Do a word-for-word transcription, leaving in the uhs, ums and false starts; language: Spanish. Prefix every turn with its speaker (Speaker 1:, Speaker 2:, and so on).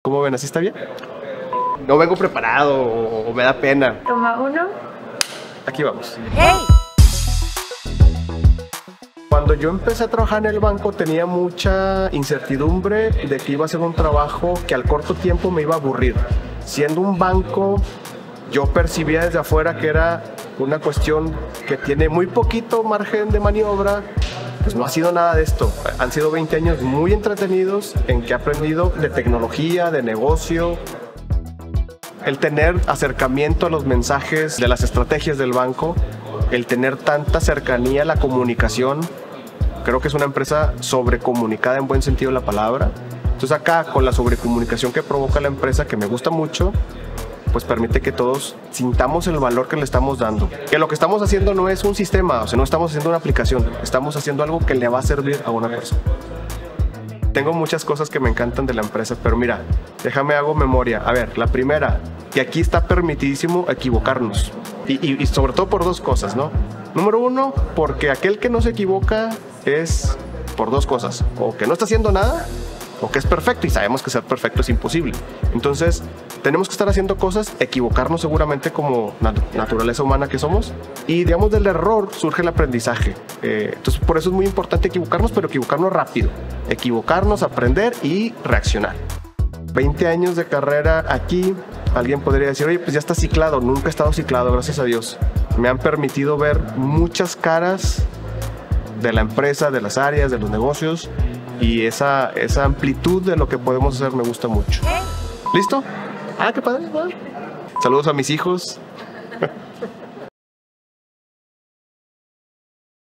Speaker 1: ¿Cómo ven? ¿Así está bien? No vengo preparado o, o me da pena.
Speaker 2: Toma uno.
Speaker 1: Aquí vamos.
Speaker 2: ¡Hey!
Speaker 1: Cuando yo empecé a trabajar en el banco tenía mucha incertidumbre de que iba a ser un trabajo que al corto tiempo me iba a aburrir. Siendo un banco, yo percibía desde afuera que era una cuestión que tiene muy poquito margen de maniobra. Pues no ha sido nada de esto. Han sido veinte años muy entretenidos en que he aprendido de tecnología, de negocio. El tener acercamiento a los mensajes de las estrategias del banco, el tener tanta cercanía a la comunicación, creo que es una empresa sobrecomunicada en buen sentido de la palabra. Entonces acá, con la sobrecomunicación que provoca la empresa, que me gusta mucho, pues permite que todos sintamos el valor que le estamos dando. Que lo que estamos haciendo no es un sistema, o sea, no estamos haciendo una aplicación, estamos haciendo algo que le va a servir a una persona. Tengo muchas cosas que me encantan de la empresa, pero mira, déjame hago memoria. A ver, la primera, que aquí está permitidísimo equivocarnos. Y, y, y sobre todo por dos cosas, ¿no? Número uno, porque aquel que no se equivoca es por dos cosas. O que no está haciendo nada, o que es perfecto, y sabemos que ser perfecto es imposible. Entonces, tenemos que estar haciendo cosas, equivocarnos seguramente como nat naturaleza humana que somos, y digamos del error surge el aprendizaje. Eh, entonces, por eso es muy importante equivocarnos, pero equivocarnos rápido. Equivocarnos, aprender y reaccionar. veinte años de carrera aquí, alguien podría decir, oye, pues ya está ciclado. Nunca he estado ciclado, gracias a Dios. Me han permitido ver muchas caras de la empresa, de las áreas, de los negocios, y esa, esa amplitud de lo que podemos hacer me gusta mucho. ¿Listo? Ah, qué padre. Saludos a mis hijos.